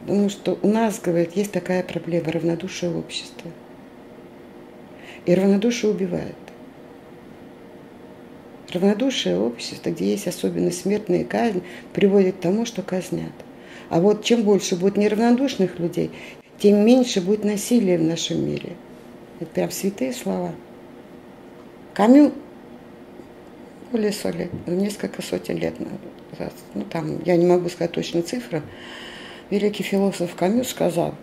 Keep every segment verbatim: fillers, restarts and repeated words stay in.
Потому что у нас, говорят, есть такая проблема – равнодушие общества. И равнодушие убивает. Равнодушие общества, где есть особенно смертная казнь, приводит к тому, что казнят. А вот чем больше будет неравнодушных людей, тем меньше будет насилия в нашем мире. Это прям святые слова. Камю более сто лет, несколько сотен лет назад, ну там, я не могу сказать точную цифру, великий философ Камю сказал: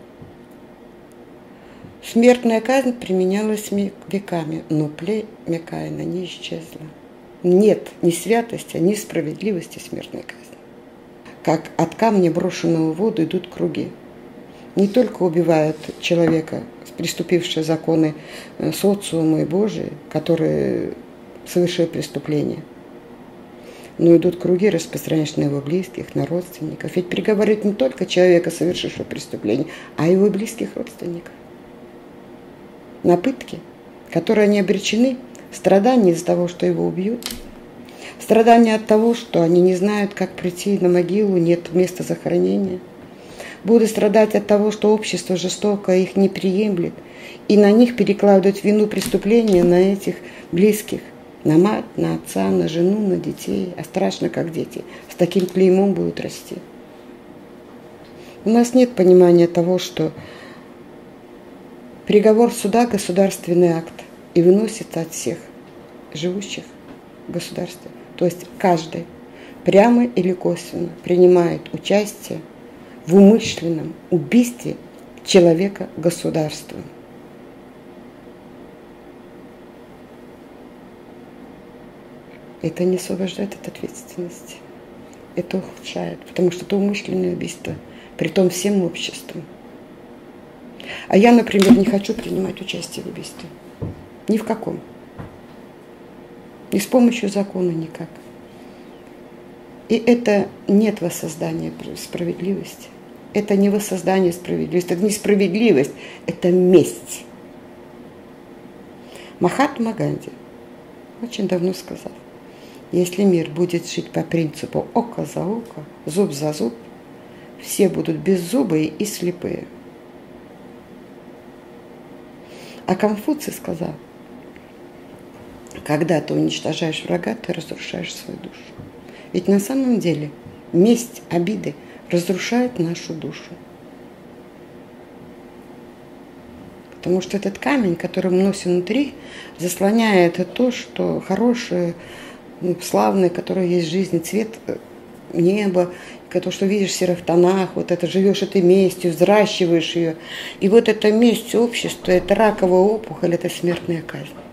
смертная казнь применялась веками, но племя Каина не исчезло. Нет ни святости, ни справедливости смертной казни. Как от камня, брошенного в воду, идут круги. Не только убивают человека, приступившие законы социума и Божии, которые совершили преступление, но идут круги, распространяющие на его близких, на родственников. Ведь приговаривают не только человека, совершившего преступление, а и его близких родственников. На пытки, которые они обречены, страдания из-за того, что его убьют, страдания от того, что они не знают, как прийти на могилу, нет места захоронения. Будут страдать от того, что общество жестоко их не приемлет, и на них перекладывают вину преступления на этих близких, на мать, на отца, на жену, на детей. А страшно, как дети с таким клеймом будут расти. У нас нет понимания того, что приговор суда – государственный акт и выносится от всех живущих в государстве. То есть каждый прямо или косвенно принимает участие в умышленном убийстве человека государством. Это не освобождает от ответственности. Это ухудшает, потому что это умышленное убийство, притом всем обществом. А я, например, не хочу принимать участие в убийстве. Ни в каком. Ни с помощью закона никак. И это нет воссоздания справедливости. Это не воссоздание справедливости. Это не справедливость, это месть. Махатма Ганди очень давно сказал: если мир будет жить по принципу око за око, зуб за зуб, все будут беззубые и слепые. А Конфуций сказал: когда ты уничтожаешь врага, ты разрушаешь свою душу. Ведь на самом деле месть, обиды разрушают нашу душу. Потому что этот камень, который мы носим внутри, заслоняет то, что хорошее, славное, которое есть в жизни, цвет неба, то, что видишь в серых тонах, вот это живешь этой местью, взращиваешь ее. И вот эта месть общества, это раковая опухоль, это смертная казнь.